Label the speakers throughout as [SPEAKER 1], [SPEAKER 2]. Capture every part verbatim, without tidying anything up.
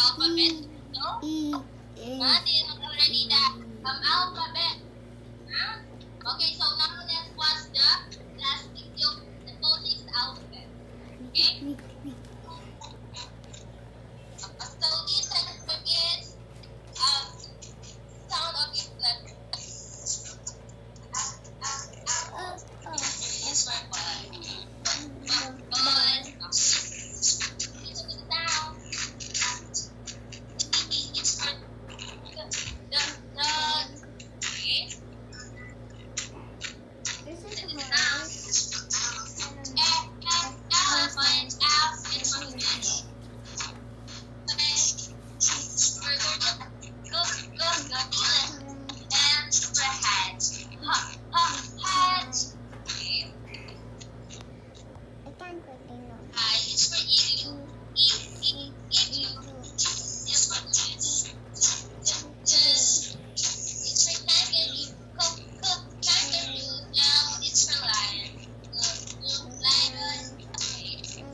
[SPEAKER 1] alphabet? No? Huh? Do you know already the um, alphabet? Huh? Okay, so now let's watch the last video, the phonics alphabet. Okay? Uh, so this alphabet is um, sound of its letter. This for bun. Bun. Listen to the sound. It's for the, the, the, okay?
[SPEAKER 2] This is
[SPEAKER 1] Listen to the
[SPEAKER 2] hard.
[SPEAKER 1] sound. F, F, elephant, F, it's for fish. For gorilla, go, go, gorilla. And for hat. Ha, ha, hat. Okay.
[SPEAKER 2] I can't continue.
[SPEAKER 1] I is for igloo. E, e, igloo. Is for kids. This it's for kangaroo. Co, co, kangaroo. Now it's for lion. L, lion. Okay.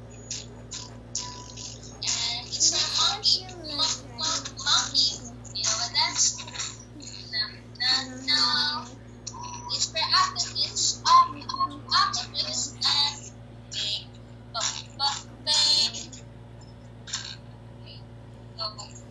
[SPEAKER 1] And it's for monkey. Mon, mon, monkey. You know what that's? No, no, no. It's for octopus. Um, um, octopus. And big. Bu, bu, big. Okay. Go.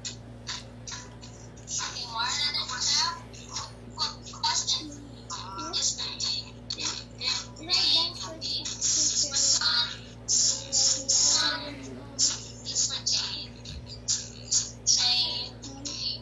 [SPEAKER 1] Okay, more than enough. Question. Is for rain. Rain. Okay. It's for sun. Sun. It's for chain. Chain. Okay.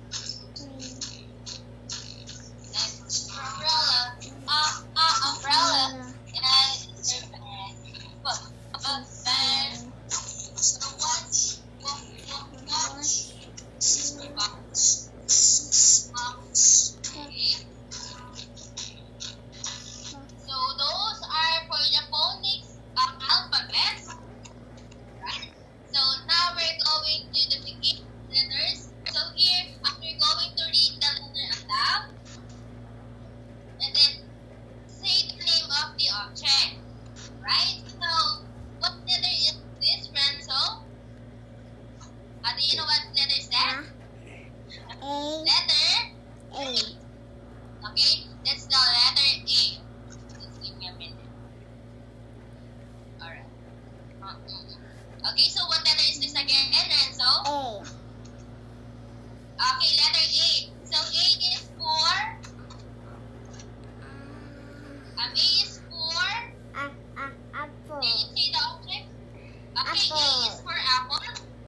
[SPEAKER 1] Next, for umbrella. Ah, ah, umbrella. And it's for fan. Bu, bu, fan. So what? What, what, what? It's for box. Box. Okay. So those are for the phonics um, alphabet. Right? So now we're going to the beginning letters. So here, uh, we're going to read the letter aloud. And then say the name of the object. Right? So, what letter is this, Renzo? Uh, do you know what letter is that?
[SPEAKER 2] A.
[SPEAKER 1] Letter
[SPEAKER 2] A.
[SPEAKER 1] Okay, that's the letter A. Just give me a minute. Alright. Uh, mm. Okay, so what letter is this again, Renzo?
[SPEAKER 2] A.
[SPEAKER 1] Okay, letter A. So A is for um, A is for
[SPEAKER 2] A. A. Apple.
[SPEAKER 1] can you say the object? Okay, A
[SPEAKER 2] Apple.
[SPEAKER 1] is for